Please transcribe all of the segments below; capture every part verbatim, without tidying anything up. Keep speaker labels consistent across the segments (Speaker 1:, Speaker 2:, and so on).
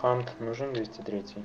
Speaker 1: Хант нужен двести третий?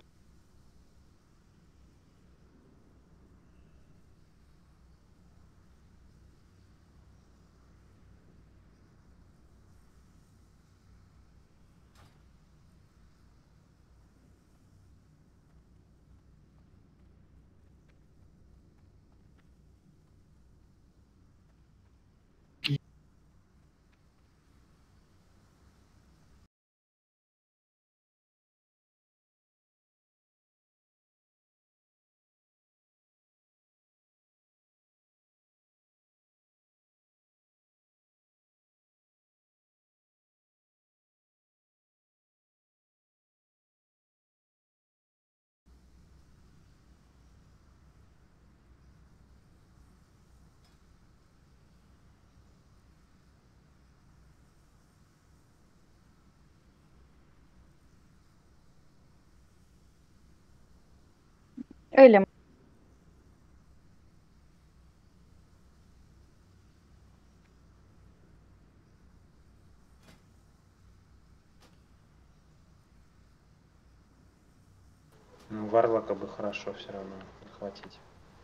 Speaker 2: Элем.
Speaker 1: Ну, Варлока бы хорошо все равно захватить.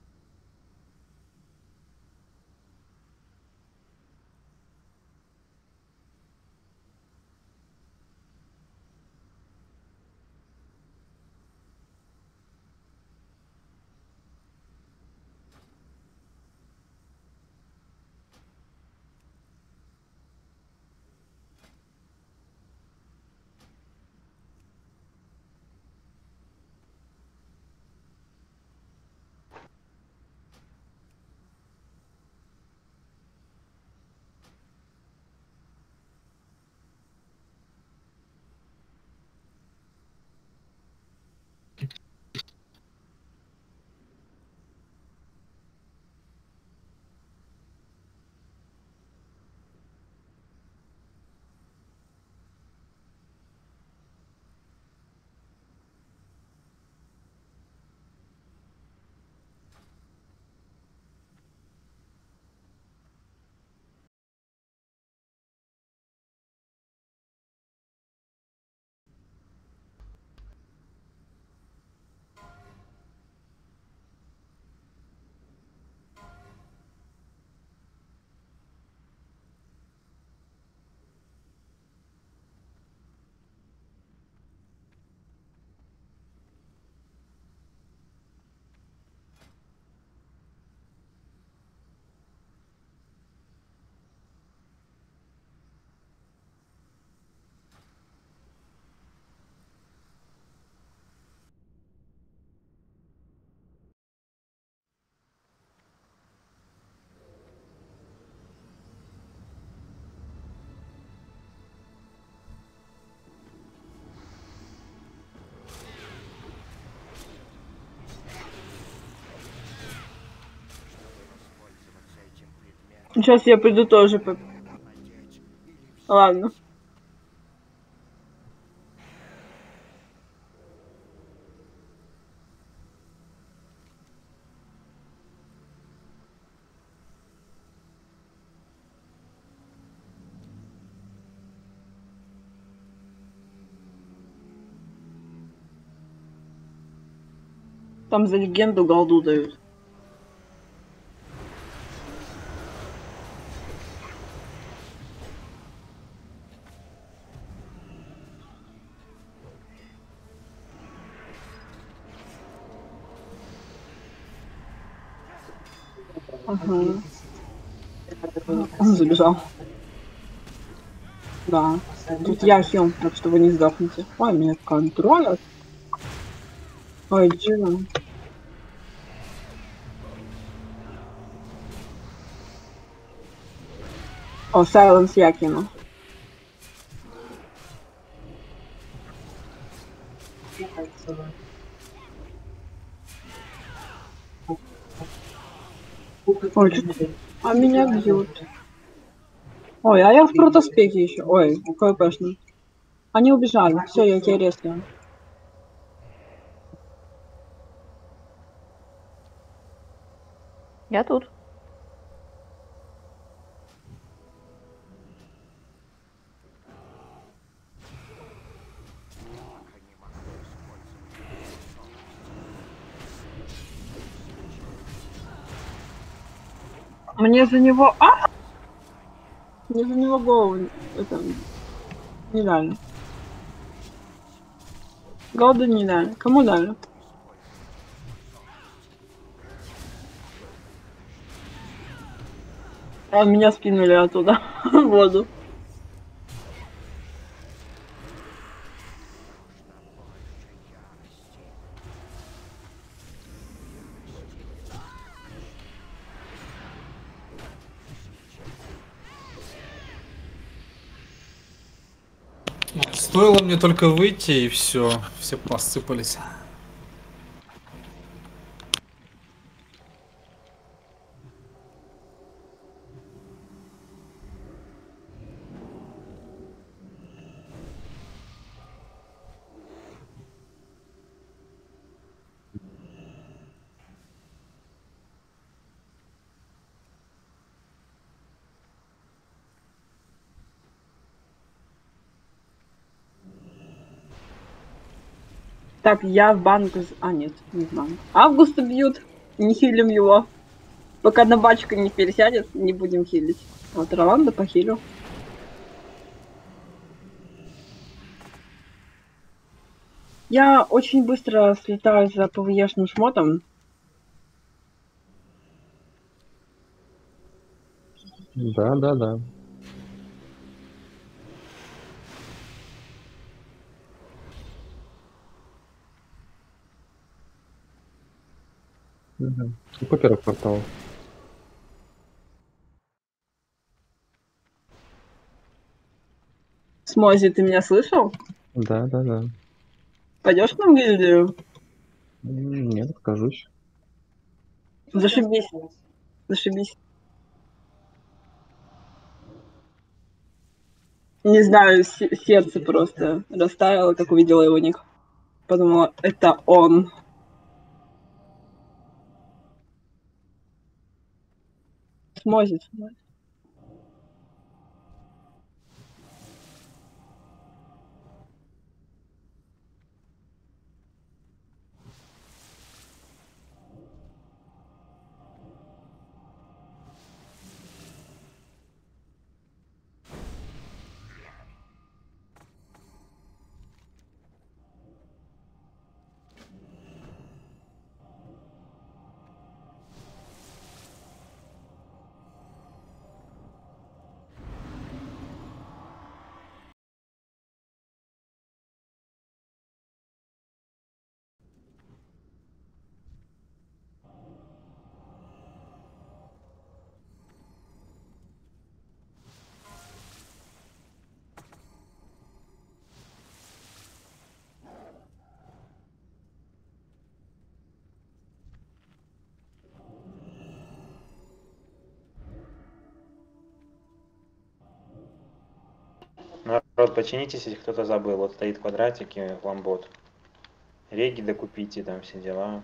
Speaker 2: Сейчас я приду тоже. По... Ладно. Там за легенду голду дают. Ага. Он забежал. Да. Тут я хил, так что вы не сдохнете. Ой, меня контролят. Ой, Джина. О, Сайленс я кину. Ой, что... А меня бьют. Ой, а я в протоспехе еще. Ой, КПшный. Они убежали. Все, я тебя резаю.
Speaker 3: Я тут.
Speaker 2: Мне за него... А! Мне за него голову... Это... Не дали. Голду не дали. Кому дали? А меня скинули оттуда в воду.
Speaker 3: Стоило мне только выйти, и все, все посыпались.
Speaker 2: Так, я в банк... А, нет, не в банк. Августа бьют. Не хилим его. Пока на бачка не пересядет, не будем хилить. Вот Роланда похилю. Я очень быстро слетаю за ПВЕшным шмотом.
Speaker 4: Да, да, да. Угу. И по первому кварталу.
Speaker 2: Смози, ты меня слышал?
Speaker 4: Да, да, да.
Speaker 2: Пойдешь к нам в гильдию?
Speaker 4: М, Нет, откажусь.
Speaker 2: Зашибись. Зашибись. Не знаю, се- сердце просто растаяло, как увидела его ник. Подумала, это он. Смози, смози.
Speaker 1: Народ, починитесь, если кто-то забыл. Вот стоит квадратик и ламбот. Реги докупите, там все дела.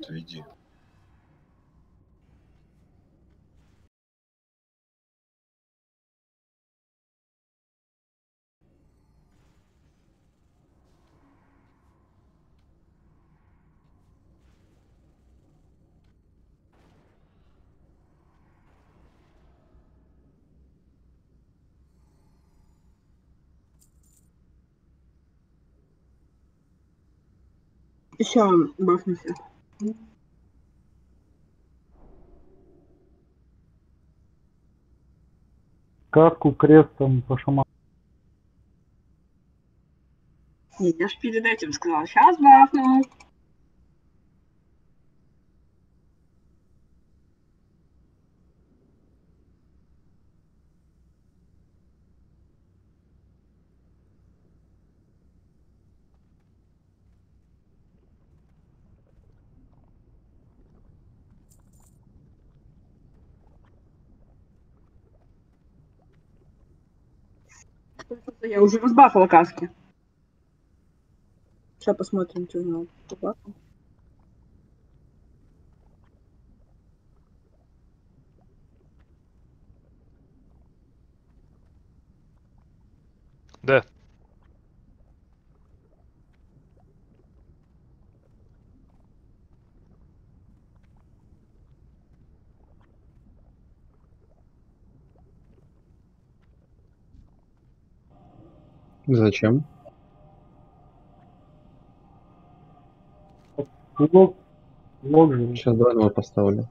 Speaker 5: веди.
Speaker 2: Еще бахнулся.
Speaker 6: Катку крестом по шаману.
Speaker 2: Не, я ж перед этим сказал, сейчас бахну. Я уже разбахала каски. Сейчас посмотрим, что у него. Побахал.
Speaker 7: Да.
Speaker 4: Зачем?
Speaker 6: Лог, лог же.
Speaker 4: Сейчас двойного поставлю.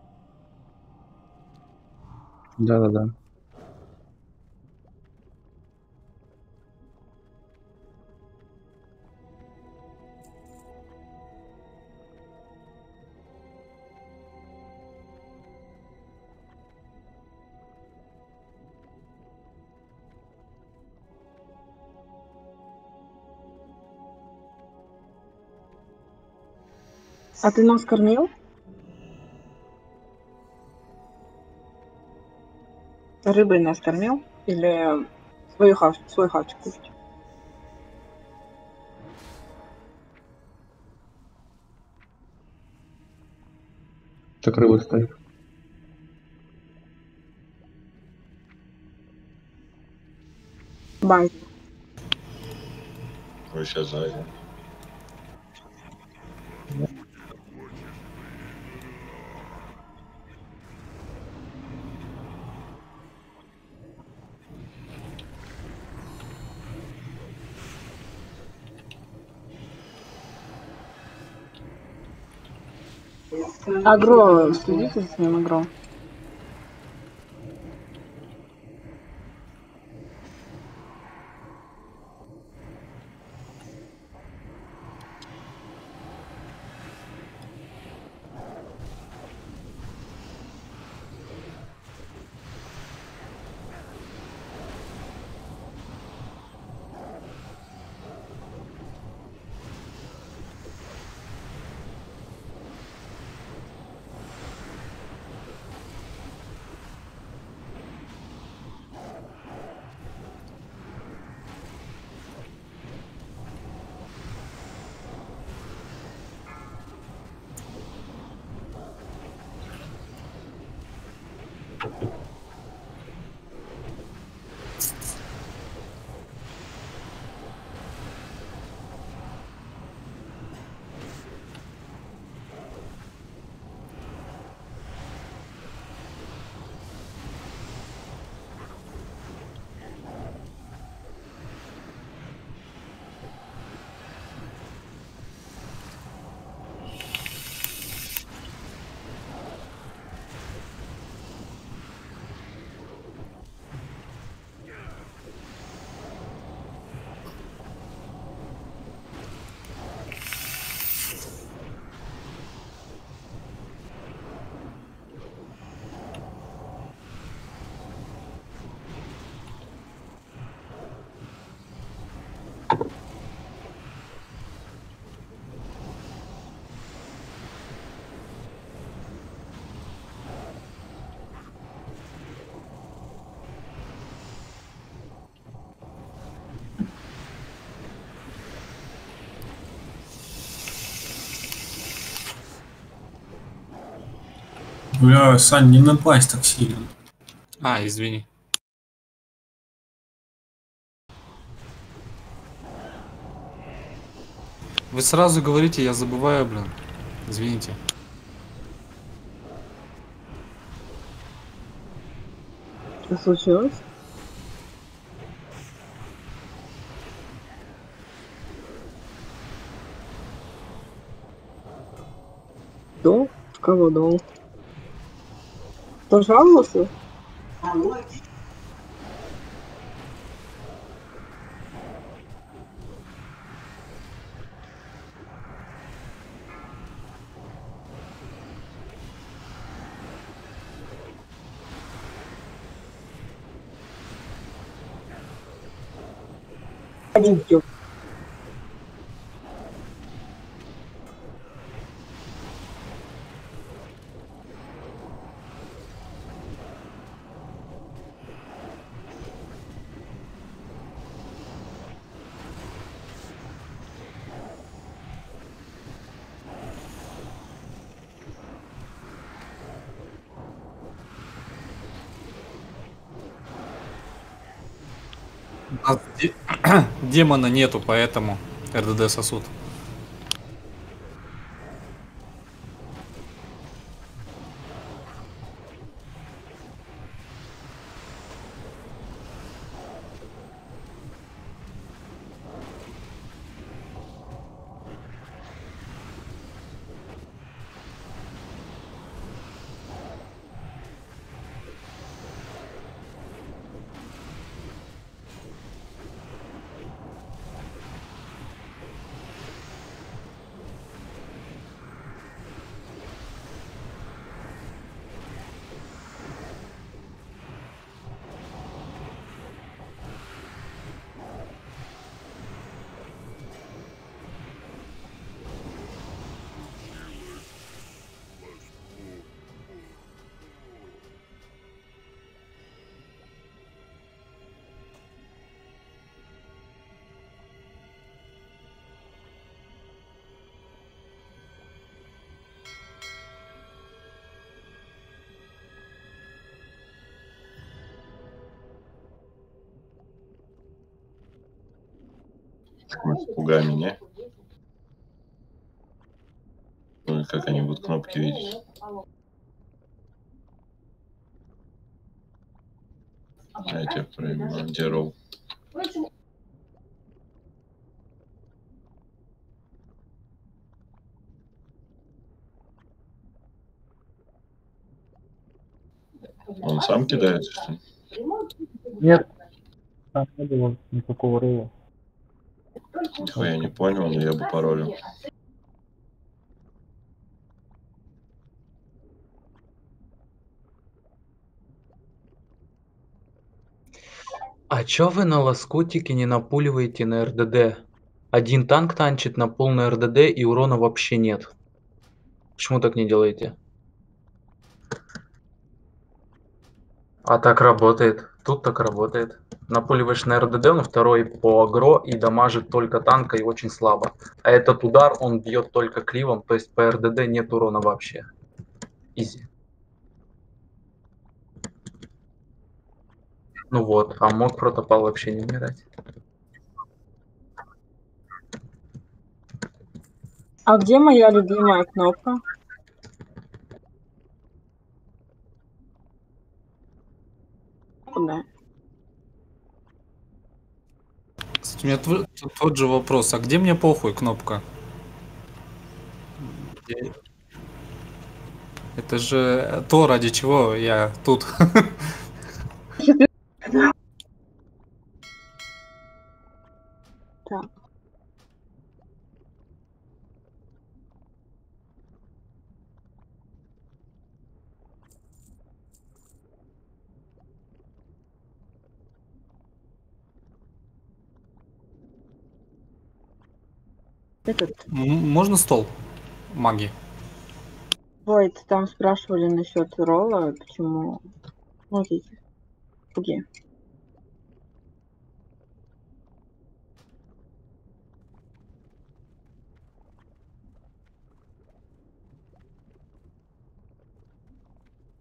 Speaker 4: Да-да-да.
Speaker 2: А ты нас кормил? Рыбой нас кормил? Или свой хавч, свой хавчик кушать?
Speaker 4: Так рыба стоит.
Speaker 2: Бай.
Speaker 5: Ой, сейчас зайдем.
Speaker 2: Агро, следите за ним, агро.
Speaker 3: Бля, Сань, не напасть так сильно. А, извини. Вы сразу говорите, я забываю, блин. Извините.
Speaker 2: Что случилось? Дол? В кого дол? Кто жаловался? Один идёт.
Speaker 3: А де- демона нету, поэтому РДД сосуд.
Speaker 5: Пугай меня. Ну и как они будут кнопки видеть? Я тебя промонтировал. Он сам кидается, что ли?
Speaker 6: Нет, там не было никакого рейва.
Speaker 5: Нихуя я не понял, но я бы паролил.
Speaker 7: А чё вы на лоскутике не напуливаете на РДД? Один танк танчит на полный РДД и урона вообще нет. Почему так не делаете? А так работает. Тут так работает. Напуливаешь на РДД, он второй по агро и дамажит только танка и очень слабо. А этот удар он бьет только кливом, то есть по РДД нет урона вообще. Изи. Ну вот, а мог протопал вообще не умирать.
Speaker 2: А где моя любимая кнопка? Да.
Speaker 3: Кстати, у меня тв- т- тот же вопрос. А где мне похуй кнопка? Где- Это же то, ради чего я тут.
Speaker 2: Так. Этот,
Speaker 3: М- Можно стол? Маги.
Speaker 2: Войт, там спрашивали насчет ролла, почему... Вот эти пуги.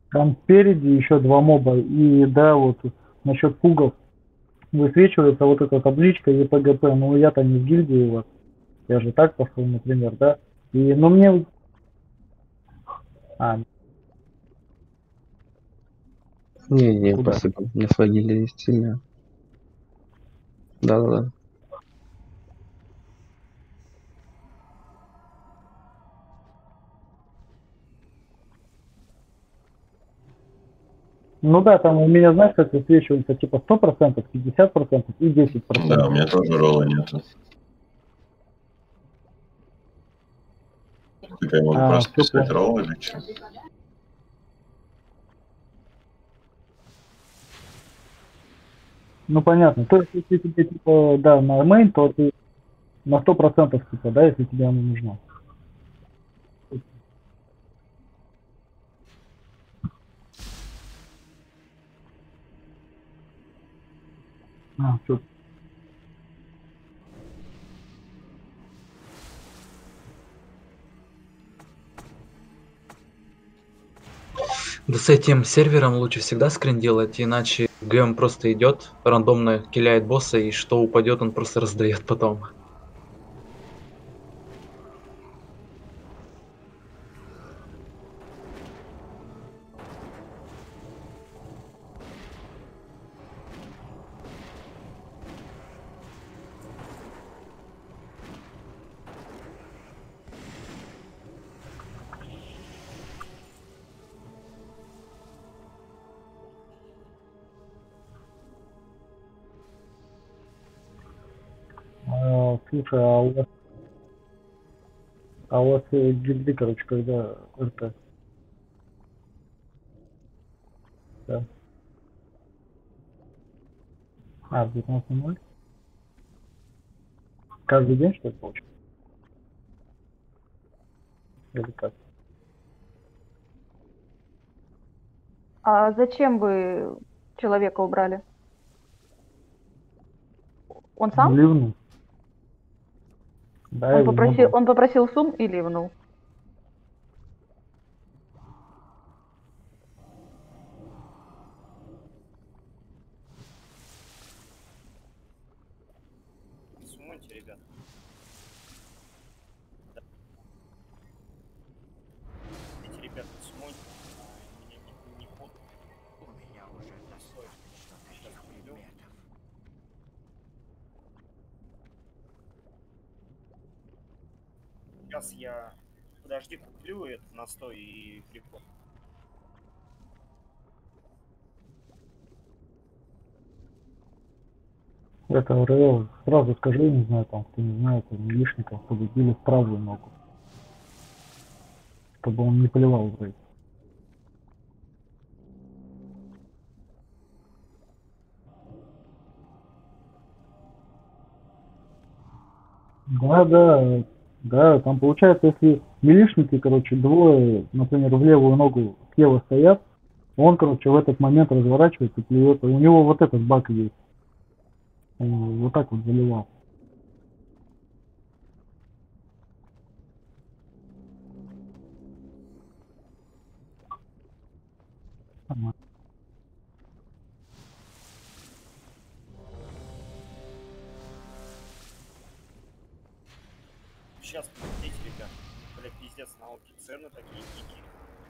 Speaker 6: Там спереди еще два моба. И да, вот насчет пугов. Высвечивается вот эта табличка и пэ гэ пэ. Ну, я-то не в гильдии у вас. Я же так пошел, например, да? И, ну, мне... А,
Speaker 4: Не-не,
Speaker 6: куда?
Speaker 4: спасибо. У меня своя гильдия есть сильная. Да-да-да.
Speaker 6: Ну да, там у меня, знаешь, как высвечивается типа сто процентов, пятьдесят процентов и десять
Speaker 5: Да, у
Speaker 6: процентов.
Speaker 5: меня тоже ролла нету. Так я могу
Speaker 6: А,
Speaker 5: просто
Speaker 6: все
Speaker 5: писать
Speaker 6: понял.
Speaker 5: ролл или что?
Speaker 6: Ну понятно. То есть, если тебе типа, да, на мейн, то ты на сто процентов типа, да, если тебе оно нужно. А, всё.
Speaker 7: Да с этим сервером лучше всегда скрин делать, иначе ГМ просто идет, рандомно киляет босса, и что упадет, он просто раздает потом.
Speaker 6: А, слушай, а у вас, а у вас э, гильды, короче, когда эр тэ? Да. А, в девятнадцать ноль? Каждый день, что ли, получается? Или как?
Speaker 8: А зачем вы человека убрали? Он сам?
Speaker 6: Ливну. Да,
Speaker 8: Он
Speaker 6: его не
Speaker 8: попросил,
Speaker 6: было.
Speaker 8: он попросил сум и ливнул.
Speaker 9: Сумоньте, ребят. Да. Эти ребята сумоньте. Меня не, не под. У меня уже достаточно предметов. Сейчас я... Подожди, куплю этот настой и прикол.
Speaker 6: Это РЛ. Сразу скажи, не знаю, там, кто не знает, милишников, чтобы били в правую ногу. Чтобы он не поливал в рейд. Да, да, да, там получается, если милишники, короче, двое, например, в левую ногу слева стоят, он, короче, в этот момент разворачивается, плюет. У него вот этот бак есть. Он вот так вот заливал. Ага.
Speaker 9: Сейчас, посмотрите, ребят. Бля, пиздец, науки цены такие дикие.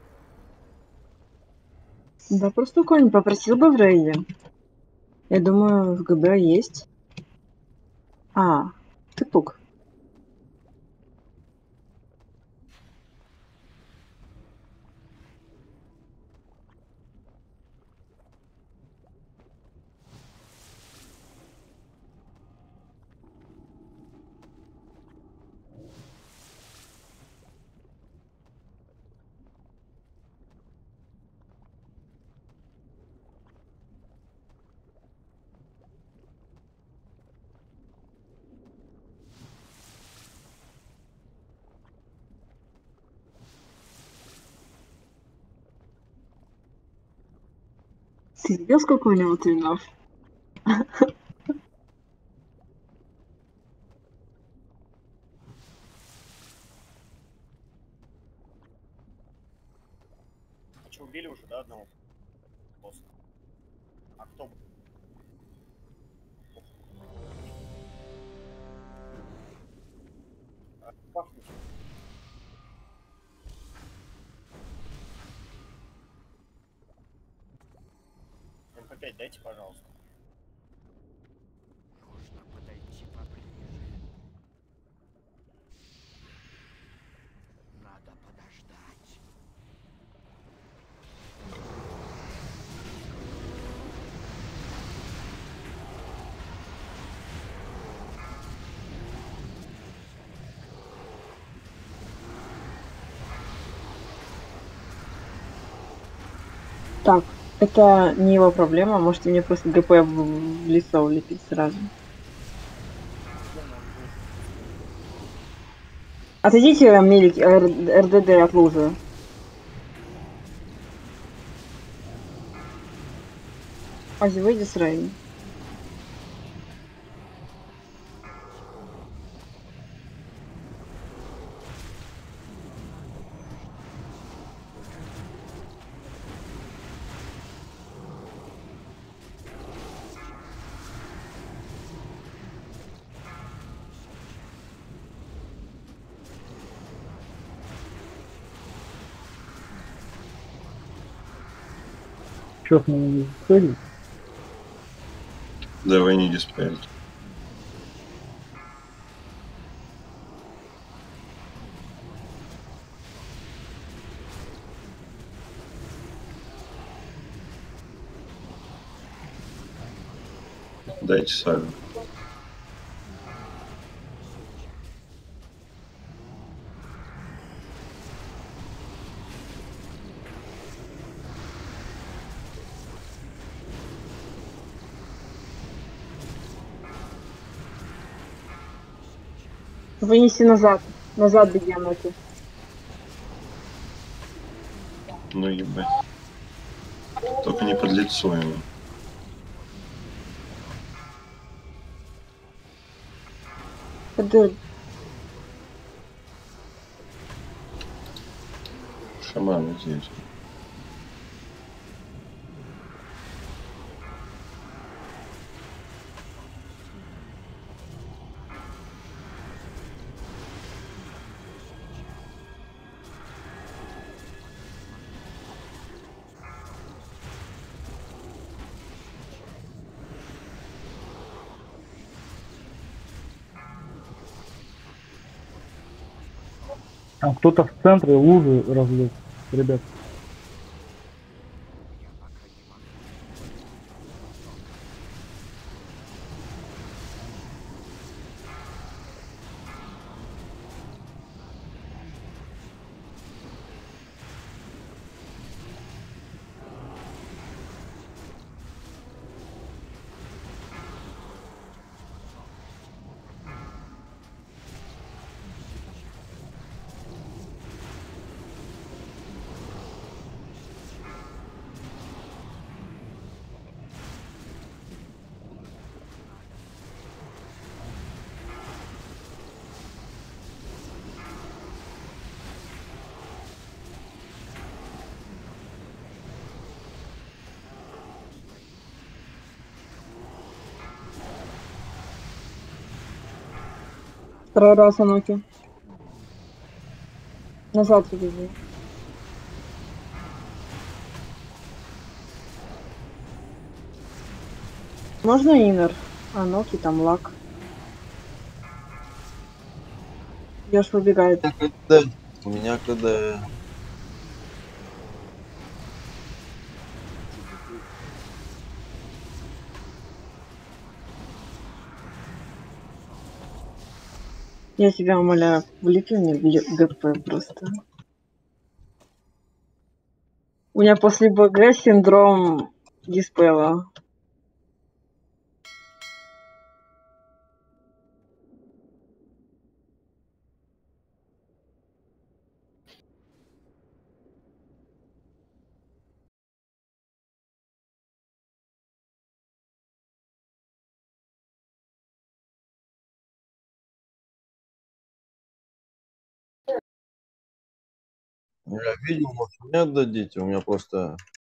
Speaker 2: Да просто конь попросил бы в рейде. Я думаю, в гэ бэ есть. А, ты пук. Ты видел, сколько у него твинов?
Speaker 9: А Ваши убили уже, да, одного босса? А кто? был? А, пахните. эм пэ пять дайте, пожалуйста.
Speaker 10: Нужно подойти поближе. Надо подождать.
Speaker 2: Так, это не его проблема, можете мне просто ГП в, в лицо улепить сразу. Отойдите, Мелик, эр дэ дэ от лузы. Ази, выйди с Рейн.
Speaker 6: Чё с ними не зацелить?
Speaker 5: Давай не диспель. Дайте сами.
Speaker 2: Вынеси назад. Назад бегем эти.
Speaker 5: Ну ебать. Только не под лицо ему.
Speaker 2: Подожди.
Speaker 5: Шаман здесь.
Speaker 6: Там кто-то в центре лужи разлил, ребят.
Speaker 2: Второй раз Ануки. Назад беги. Можно инер? Аноки там лак. Ёж выбегает.
Speaker 11: КД. У меня КД.
Speaker 2: Я тебя умоляю, влепи мне ГП просто. У меня после БГ синдром диспела.
Speaker 11: Я видел, может, мне отдадите, у меня просто...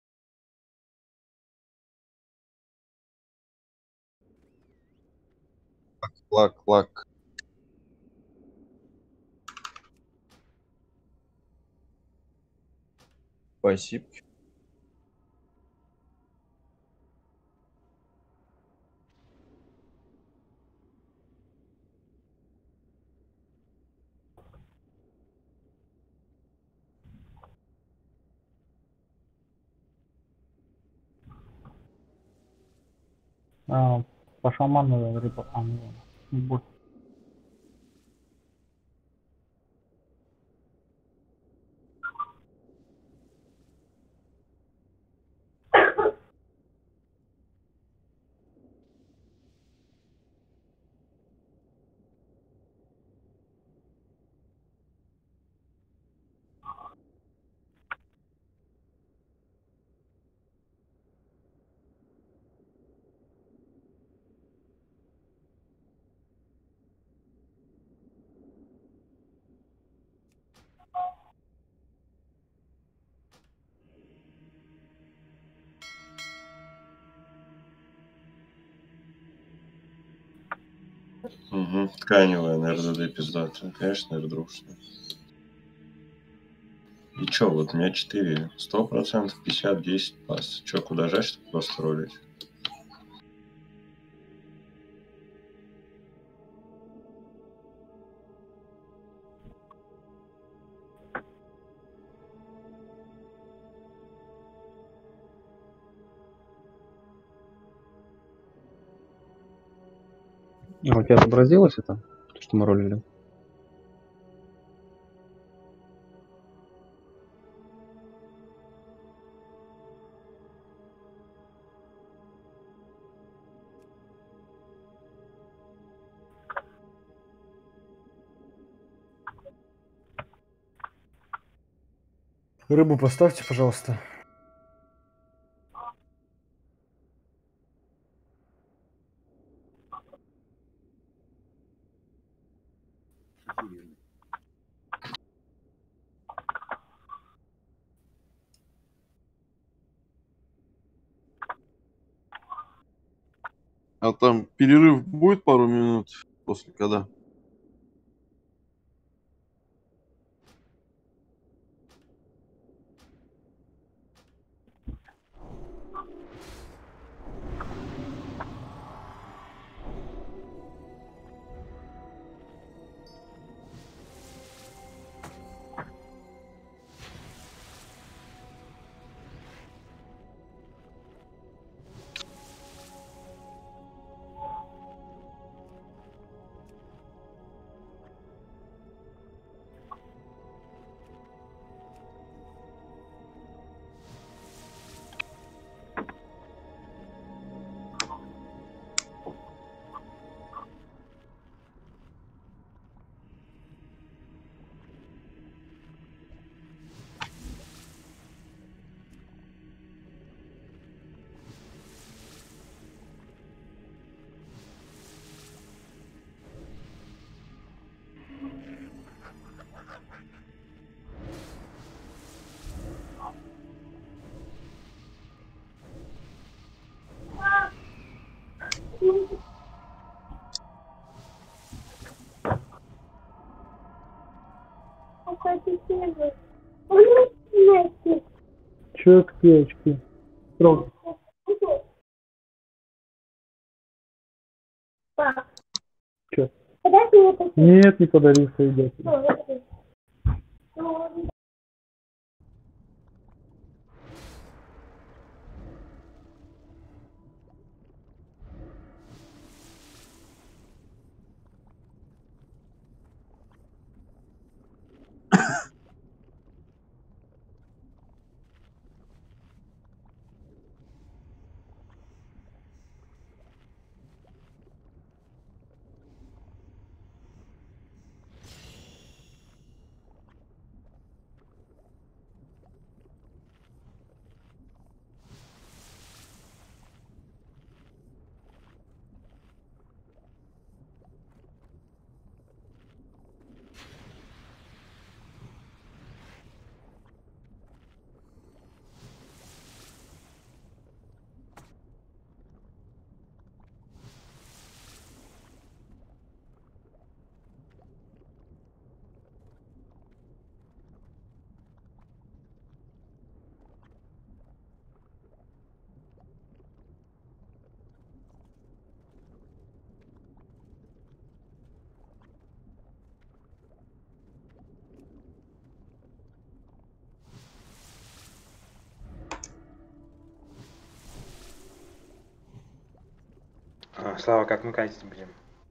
Speaker 11: Лак, лак. Спасибо.
Speaker 6: А, по шаману рыба. А, ну, ладно, не будет.
Speaker 5: Угу. Тканевая на РДД пиздатая. Конечно, эрдрушная. И чё, вот у меня четыре. Сто процентов, пятьдесят, десять пас. Чё, куда жать, чтобы просто ролить?
Speaker 4: А у тебя отобразилось это? То, что мы ролили?
Speaker 12: Рыбу поставьте, пожалуйста.
Speaker 11: А там перерыв будет пару минут после когда?
Speaker 6: Чё какие очки? Строго. Чё? Нет, не подарил свои дяти.
Speaker 1: А, Слава, как мы катить будем?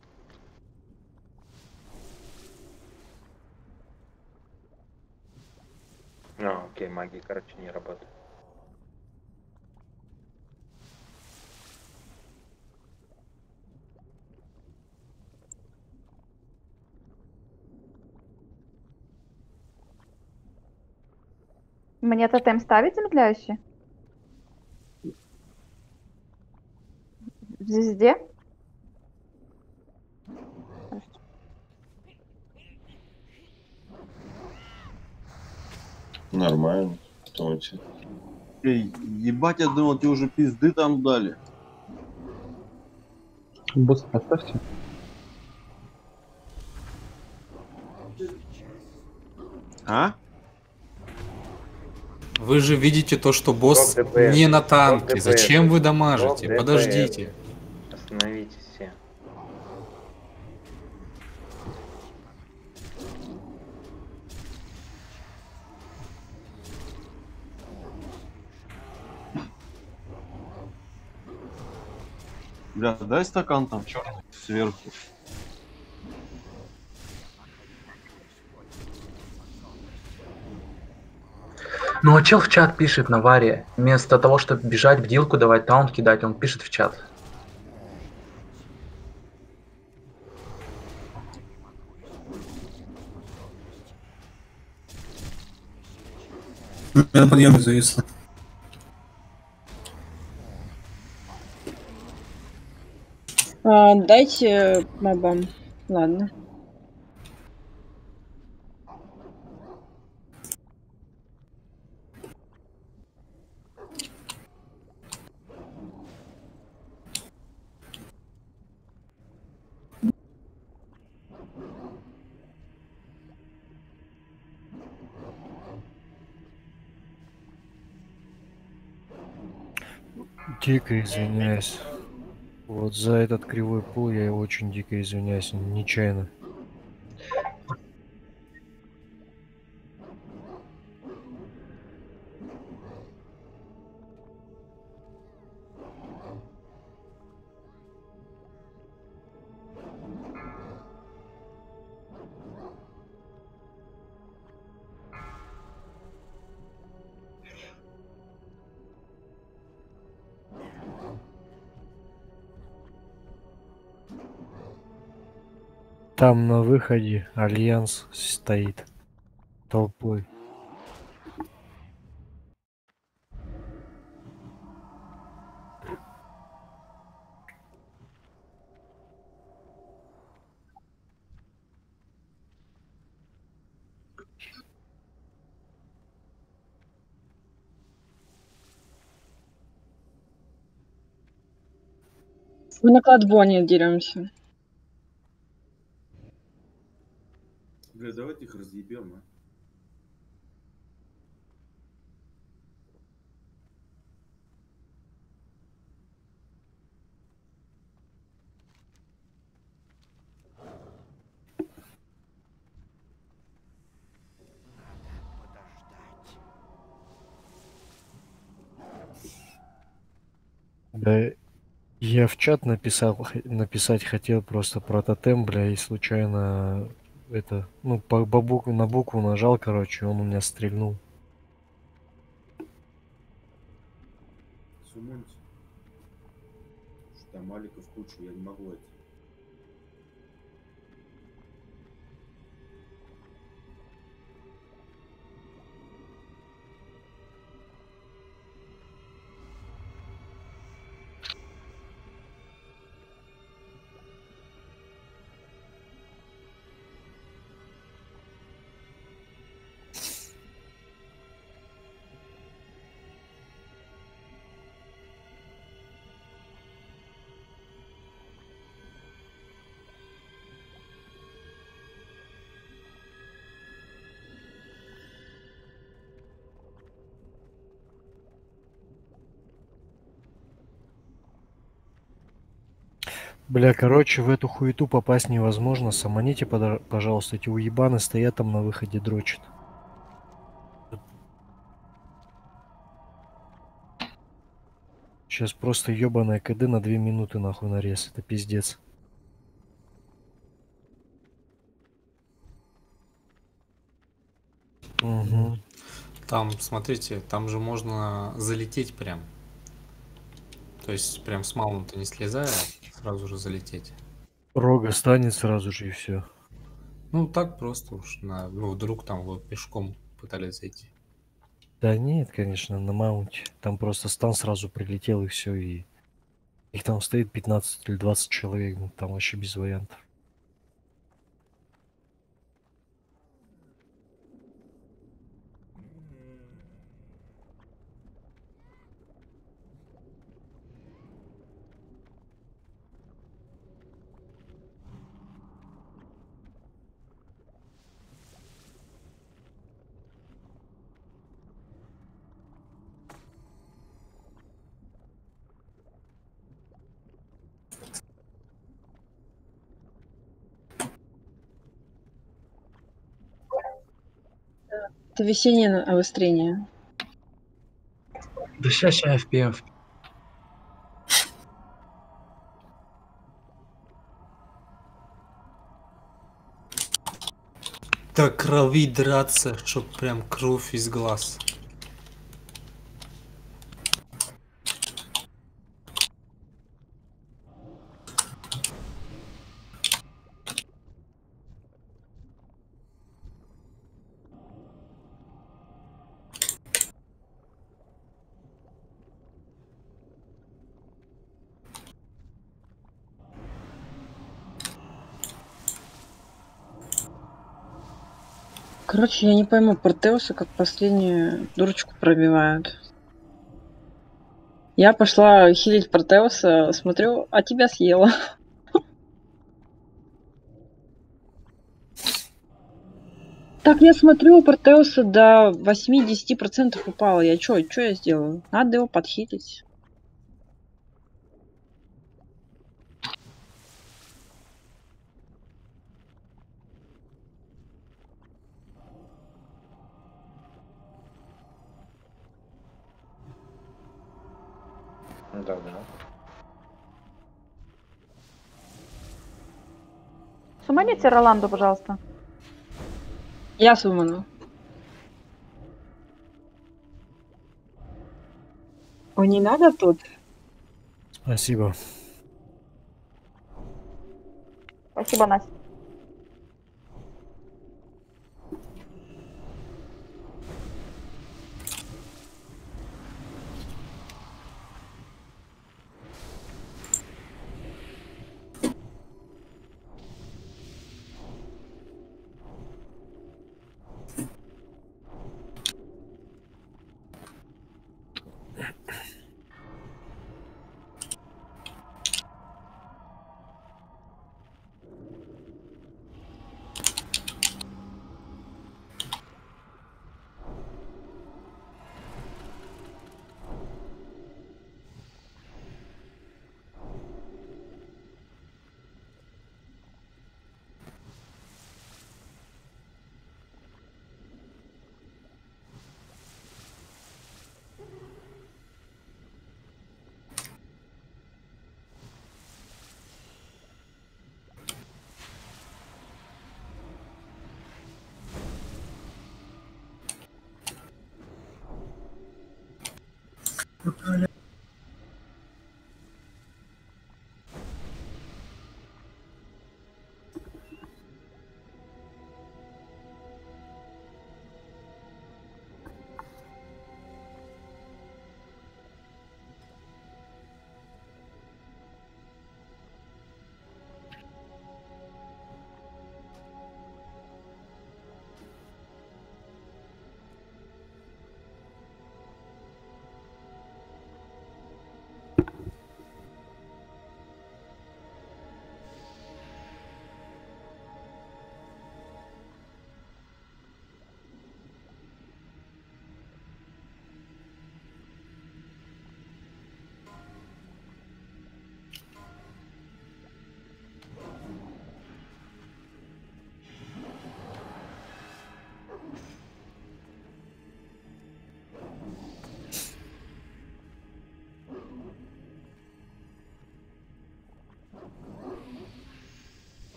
Speaker 1: А, окей, магия, короче, не работает.
Speaker 8: Мне тотем ставить замедляющий? В звезде?
Speaker 5: Нормально. Давайте.
Speaker 11: Эй, ебать, я думал, тебе уже пизды там дали.
Speaker 4: Босс поставьте.
Speaker 11: А?
Speaker 3: Вы же видите то, что босс
Speaker 1: Стоп, ДПС.
Speaker 3: не на
Speaker 1: Стоп,
Speaker 3: танке.
Speaker 1: ДПС.
Speaker 3: Зачем вы
Speaker 1: Стоп,
Speaker 3: дамажите?
Speaker 1: ДПС.
Speaker 3: Подождите.
Speaker 1: Остановитесь все.
Speaker 11: Бля, дай стакан там черный сверху.
Speaker 7: Ну а чел в чат пишет на варе. Вместо того, чтобы бежать в дилку, давать таунт кидать, он пишет в чат.
Speaker 13: Я на подъеме завис.
Speaker 2: А, дайте мобам. Ладно.
Speaker 12: Дико извиняюсь. Вот за этот кривой пул я очень дико извиняюсь, нечаянно. Там на выходе Альянс стоит толпой.
Speaker 2: Мы на кладбоне деремся.
Speaker 11: Бля, давайте их разъебем, а.
Speaker 12: Да, я в чат написал, х- написать хотел просто про тотем, бля, и случайно это, ну, по, по букву, на букву нажал, короче, он у меня стрельнул.
Speaker 11: Сумоньте. Что там Аликов кучу, я не могу это.
Speaker 12: Бля, короче, в эту хуету попасть невозможно. Саманите, подор- пожалуйста, эти уебаны стоят там на выходе, дрочат. Сейчас просто ебаная КД на две минуты нахуй нарез. Это пиздец. Угу.
Speaker 3: Там, смотрите, там же можно залететь прям. То есть прям с маунта не слезая, сразу же залететь.
Speaker 12: Рога станет сразу же и все.
Speaker 3: Ну так просто уж на, ну вдруг там вы пешком пытались зайти.
Speaker 12: Да нет, конечно, на маунте. Там просто стан сразу прилетел и все, и их там стоит пятнадцать или двадцать человек, ну там вообще без вариантов.
Speaker 2: Это весеннее обострение.
Speaker 7: Да сейчас я эф пи эм.
Speaker 3: Так крови драться, чтоб прям кровь из глаз.
Speaker 2: Короче, я не пойму, Протеуса как последнюю дурочку пробивают. Я пошла хилить Протеуса, смотрю, а тебя съела. Так я смотрю, у Протеуса до восьми-десяти процентов упало. Я чё, чё я сделаю? Надо его подхилить.
Speaker 1: Да, да.
Speaker 8: Суманите Роланду, пожалуйста.
Speaker 2: Я суману. О, не надо тут?
Speaker 12: Спасибо.
Speaker 8: Спасибо, Настя.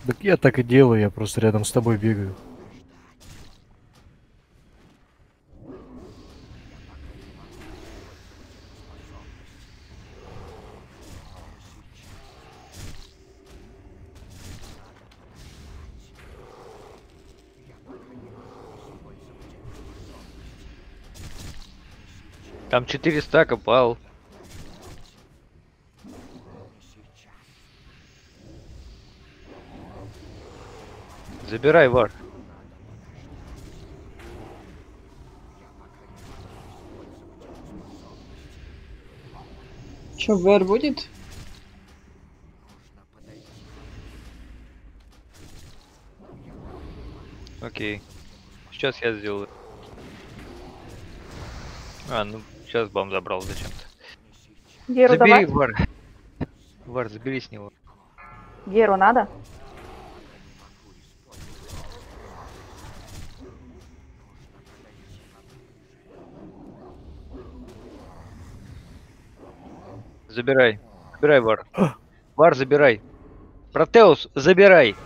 Speaker 12: Так я так и делаю, я просто рядом с тобой бегаю.
Speaker 13: Там четыре стака пал. Забирай, Вар.
Speaker 2: Че, ВР будет?
Speaker 13: Окей. Сейчас я сделаю. А, ну сейчас бам забрал зачем-то.
Speaker 8: Геру
Speaker 13: Забери,
Speaker 8: давать?
Speaker 13: Вар. Вар, забери с него.
Speaker 8: Геру надо?
Speaker 13: Забирай. Забирай, Вар. Вар, забирай. Протеус, забирай.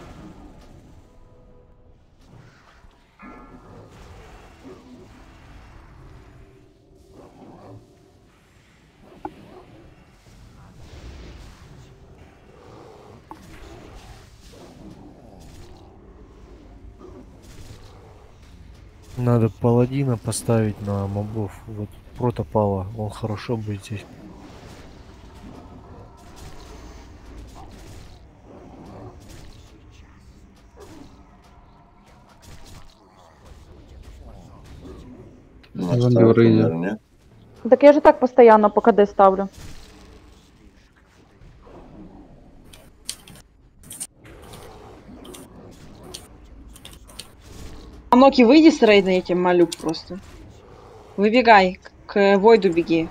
Speaker 12: Надо паладина поставить на мобов. Вот протопала, он хорошо будет здесь.
Speaker 5: Ну,
Speaker 4: Зомби
Speaker 5: ставь,
Speaker 4: рейдер.
Speaker 5: наверное, нет?
Speaker 8: Так я же так постоянно по КД ставлю.
Speaker 2: Аноки, выйди с рейда, я тебя молю просто. Выбегай, к, к Войду беги.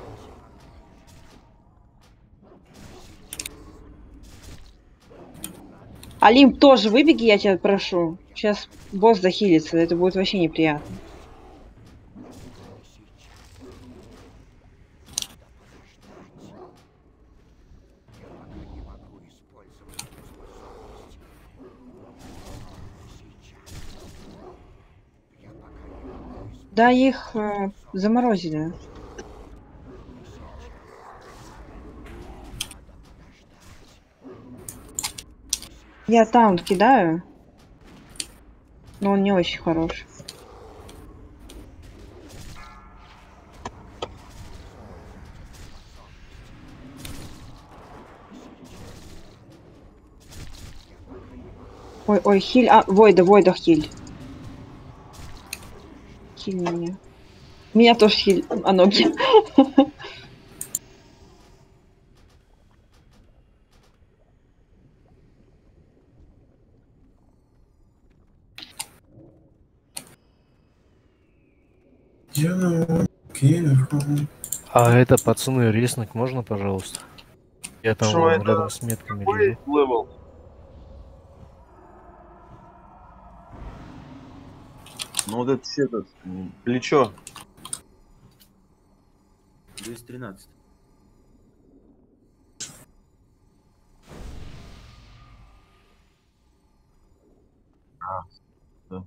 Speaker 2: Алим, тоже выбеги, я тебя прошу. Сейчас босс захилится, это будет вообще неприятно. Да, их э, заморозили. Я таунт кидаю, но он не очень хорош. Ой, ой, хиль, а, Войда, Войда хиль. Хиль меня. Меня тоже хиль, а ноги.
Speaker 12: А это, пацаны, резнуть можно, пожалуйста? Я там
Speaker 14: Что
Speaker 12: вон
Speaker 14: это?
Speaker 12: рядом с метками лежу.
Speaker 14: Левел. Ну вот это все этот, м, плечо.
Speaker 11: двести тринадцать.
Speaker 14: А, да.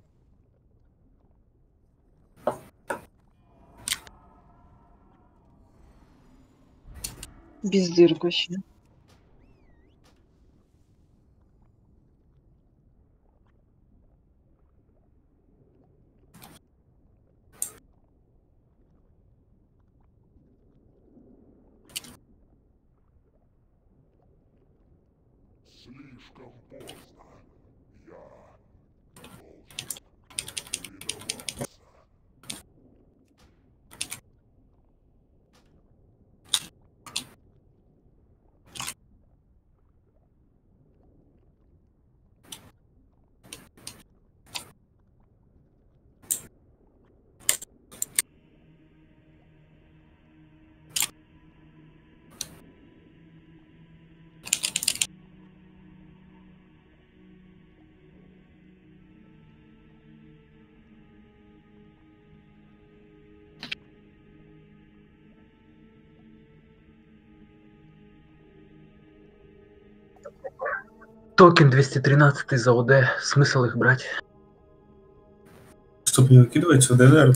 Speaker 2: Без дырок вообще.
Speaker 10: Слишком поздно. Я
Speaker 7: Токен двести тринадцать за ОД. Смысл их брать?
Speaker 15: Чтобы не выкидывать ОД, наверное.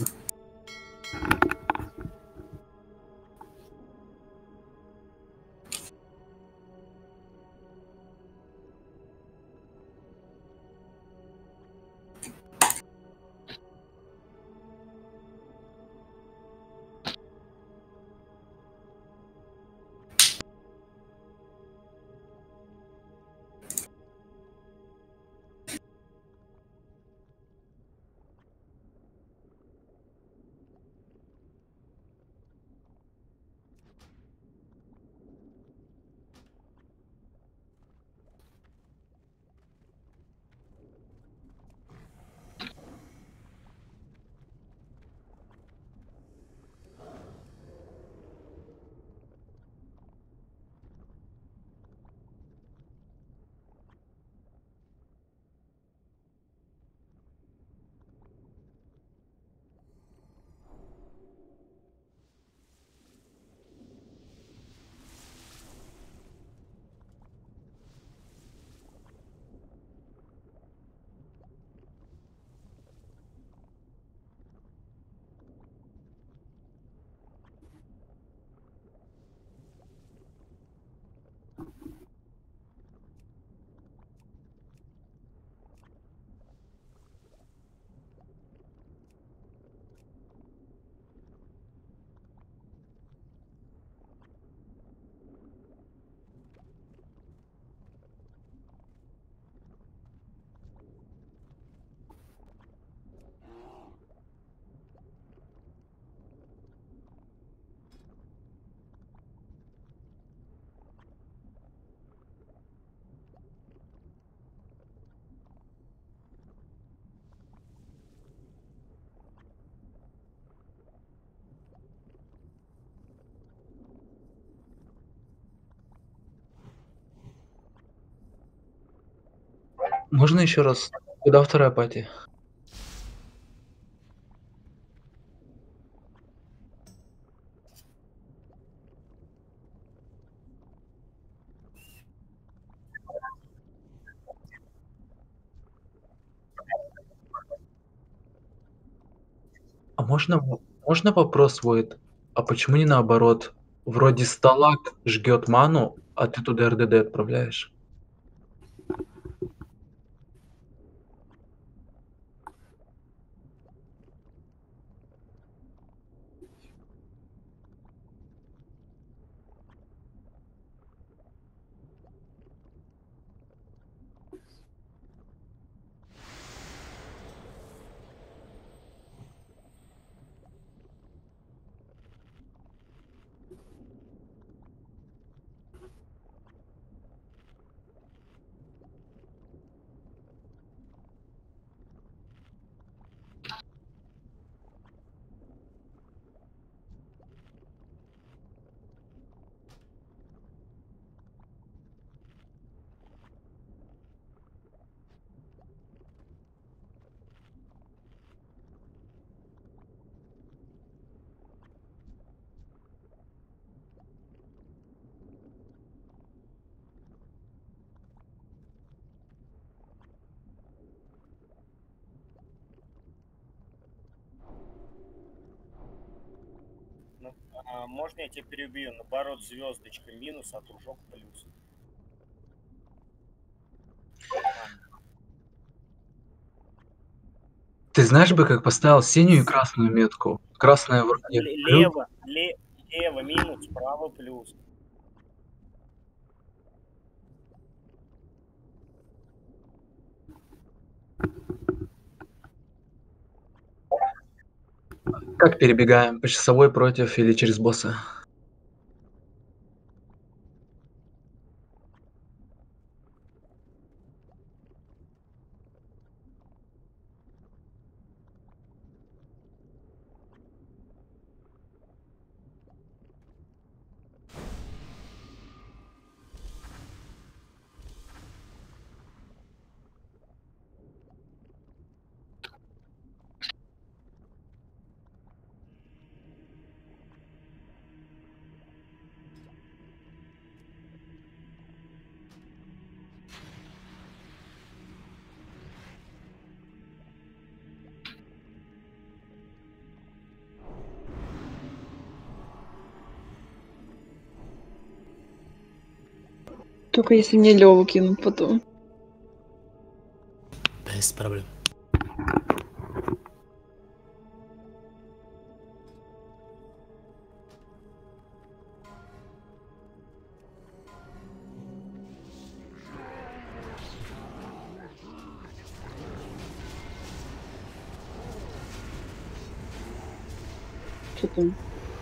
Speaker 7: Можно еще раз? Куда вторая пати? А можно, в- можно вопрос будет? А почему не наоборот? Вроде сталак жгет ману, а ты туда РДД отправляешь.
Speaker 9: Ну, а можно я тебя перебью? Наоборот, звездочка минус, а кружок плюс.
Speaker 7: Ты знаешь бы, как поставил синюю и красную метку? Красная вроде
Speaker 9: Л-
Speaker 7: плюс.
Speaker 9: Лево, ле- лево минус, право плюс.
Speaker 7: Как перебегаем? По часовой против или через босса?
Speaker 2: Только если мне Леву кинут потом.
Speaker 3: Без проблем.
Speaker 2: Что там?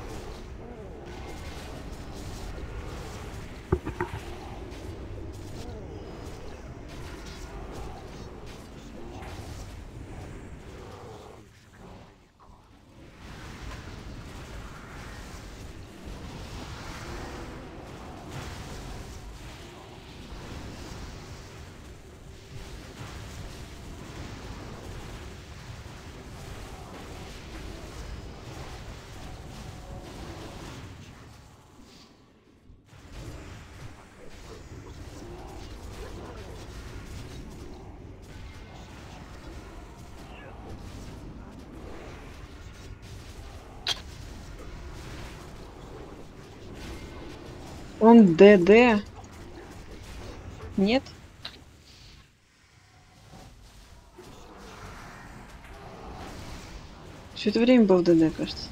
Speaker 2: Он ДД? Нет? Все это время был в ДД, кажется.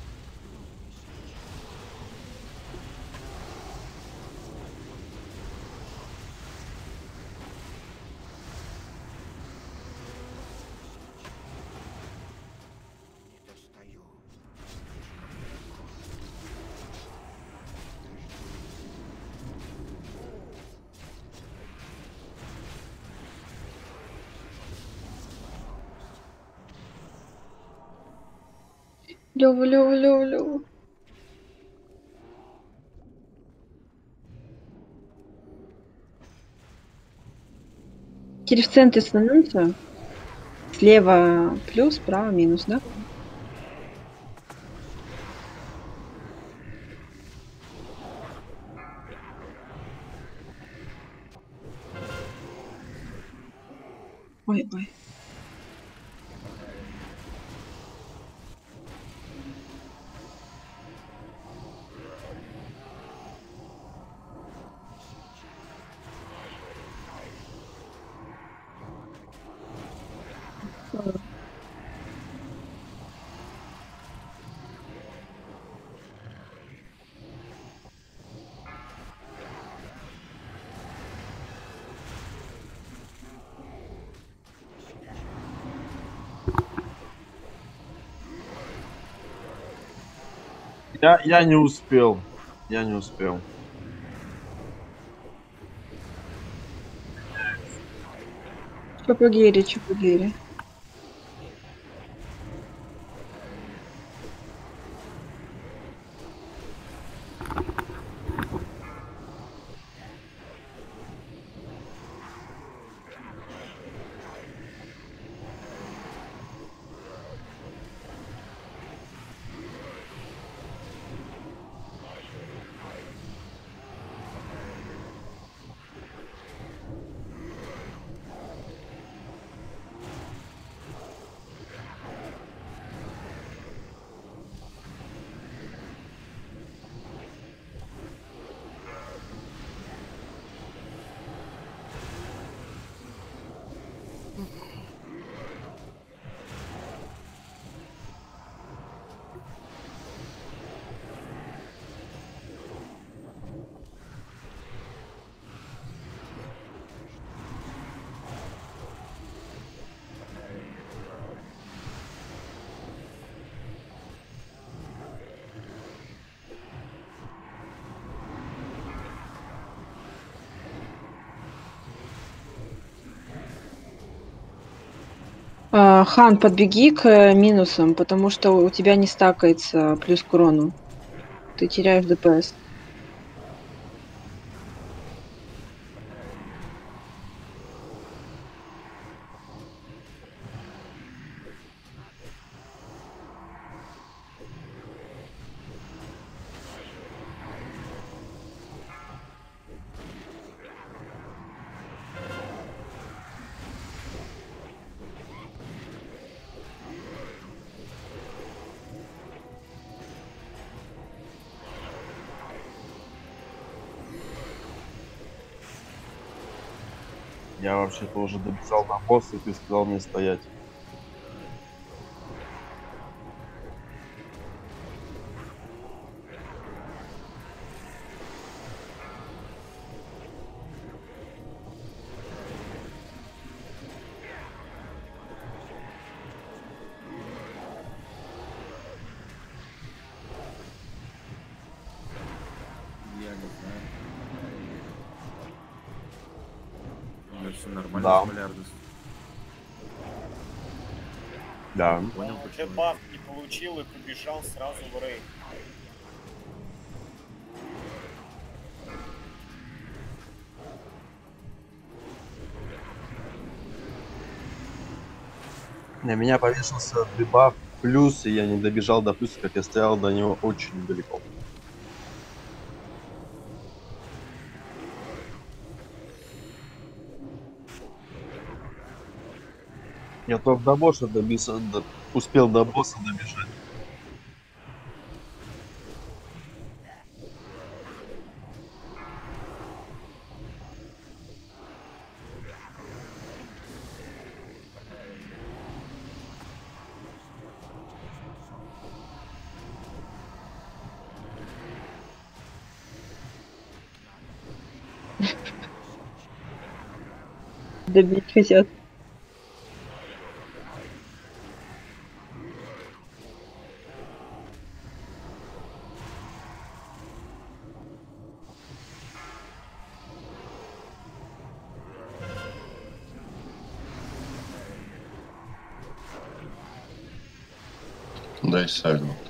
Speaker 2: Лёва, Лёва, Лёва, Лёва. Теперь в центре становится. Слева плюс, справа минус, да? Ой, ой.
Speaker 14: Я, я не успел. Я не успел.
Speaker 2: Чупагири, чупагири. А, Хан, подбеги к э, минусам, потому что у тебя не стакается плюс к урону. Ты теряешь ДПС.
Speaker 14: Я вообще-то уже добежал до босса, и ты сказал мне стоять.
Speaker 11: Я не знаю. У меня все нормально
Speaker 14: Да.
Speaker 11: с полярностью.
Speaker 14: Да.
Speaker 11: Понял,
Speaker 9: Он
Speaker 11: почему.
Speaker 9: дебаф не получил и побежал сразу в рейд.
Speaker 14: На меня повесился дебаф плюс, и я не добежал до плюса, как я стоял до него очень далеко. Я только до босса добился, до- успел до босса добежать.
Speaker 2: Добить хотят.
Speaker 5: Дай сальну.